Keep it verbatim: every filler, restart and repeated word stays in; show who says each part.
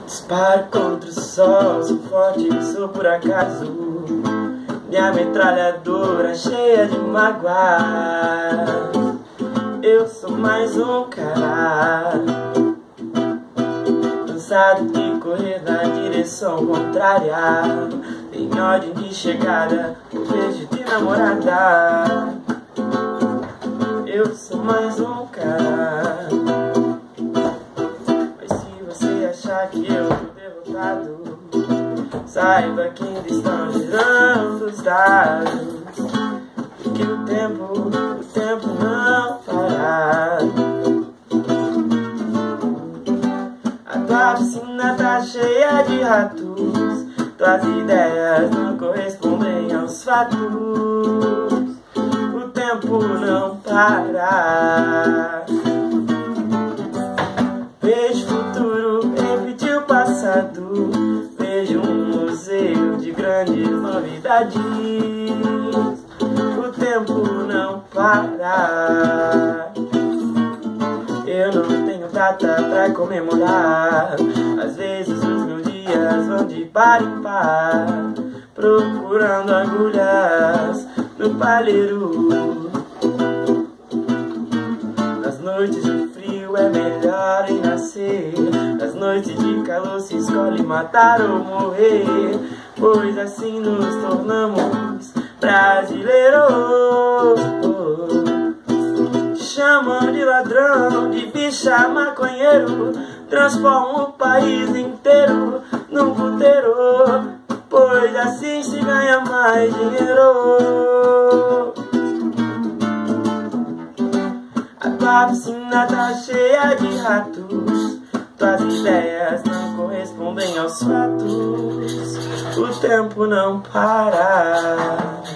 Speaker 1: Disparo contra o sol, sou forte, sou por acaso. Minha metralhadora cheia de mágoas. Eu sou mais um cara cansado de correr na direção contrária. Em ordem de chegada, eu vejo de namorada. Eu sou mais um cara. Mas se você achar que eu tô derrotado, saiba que ainda estão girando os dados. Que o tempo, o tempo não para. A tua piscina tá cheia de ratos. Tuas ideias não correspondem aos fatos. O tempo não para. Vejo o futuro repetir o passado. Vejo um museu de grandes novidades. O tempo não para. Eu não tenho data pra comemorar. Às vezes os meus dias vão de par em par, procurando agulhas no palheiro. Nas noites de frio é melhor renascer. Nas noites de calor se escolhe matar ou morrer, pois assim nos tornamos brasileiros. Chamam de ladrão, de bicha, maconheiro. Transformam o país inteiro num puteiro, pois assim se ganha mais dinheiro. A tua piscina tá cheia de ratos. Tuas ideias não correspondem aos fatos. O tempo não para.